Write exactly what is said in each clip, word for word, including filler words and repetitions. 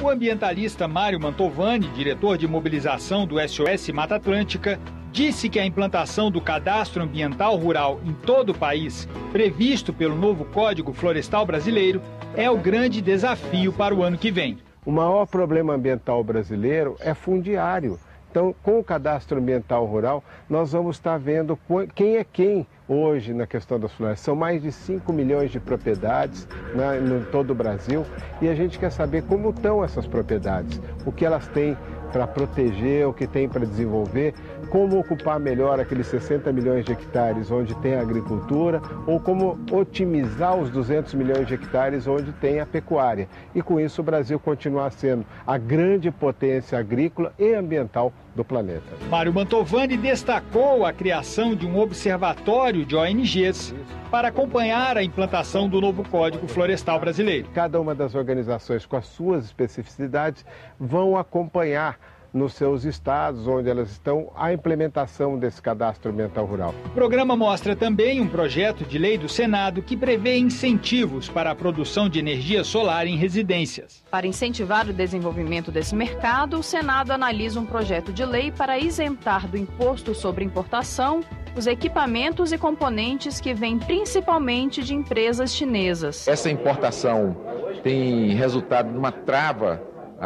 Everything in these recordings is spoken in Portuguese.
O ambientalista Mário Mantovani, diretor de mobilização do S O S Mata Atlântica, disse que a implantação do Cadastro Ambiental Rural em todo o país, previsto pelo novo Código Florestal Brasileiro, é o grande desafio para o ano que vem. O maior problema ambiental brasileiro é fundiário. Então, com o Cadastro Ambiental Rural, nós vamos estar vendo quem é quem hoje na questão das florestas. São mais de cinco milhões de propriedades, né, em todo o Brasil, e a gente quer saber como estão essas propriedades, o que elas têm para proteger, o que tem para desenvolver, como ocupar melhor aqueles sessenta milhões de hectares onde tem a agricultura, ou como otimizar os duzentos milhões de hectares onde tem a pecuária. E com isso o Brasil continuar sendo a grande potência agrícola e ambiental do planeta. Mário Mantovani destacou a criação de um observatório de O N Gs para acompanhar a implantação do novo Código Florestal Brasileiro. Cada uma das organizações com as suas especificidades vão acompanhar nos seus estados, onde elas estão, a implementação desse cadastro ambiental rural. O programa mostra também um projeto de lei do Senado que prevê incentivos para a produção de energia solar em residências. Para incentivar o desenvolvimento desse mercado, o Senado analisa um projeto de lei para isentar do imposto sobre importação os equipamentos e componentes que vêm principalmente de empresas chinesas. Essa importação tem resultado numa trava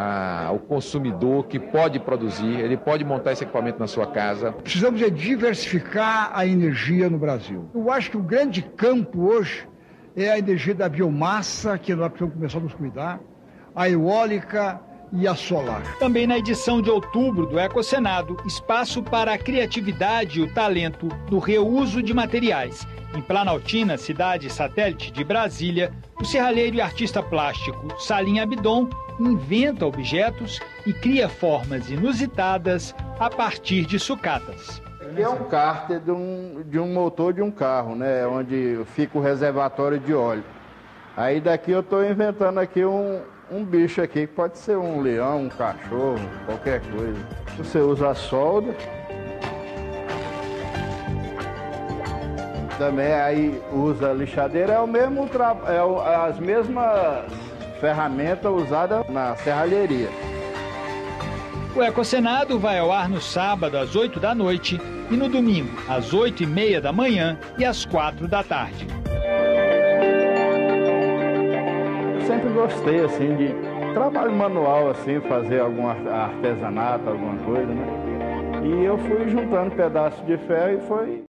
ao consumidor que pode produzir, ele pode montar esse equipamento na sua casa. Precisamos é diversificar a energia no Brasil. Eu acho que o grande campo hoje é a energia da biomassa, que nós precisamos começar a nos cuidar, a eólica e a solar. Também na edição de outubro do Ecosenado, espaço para a criatividade e o talento no reuso de materiais. Em Planaltina, cidade satélite de Brasília, o serralheiro e artista plástico Salim Abdon inventa objetos e cria formas inusitadas a partir de sucatas. Aqui é um cárter de um, de um motor de um carro, né? Onde fica o reservatório de óleo. Aí daqui eu estou inventando aqui um, um bicho aqui, que pode ser um leão, um cachorro, qualquer coisa. Você usa a solda. Também aí usa a lixadeira, é o mesmo tra... é as mesmas ferramentas usadas na serralheria. O Ecosenado vai ao ar no sábado às oito da noite e no domingo às oito e meia da manhã e às quatro da tarde. Eu sempre gostei assim de trabalho manual, assim, fazer algum artesanato, alguma coisa, né? E eu fui juntando pedaços de ferro e foi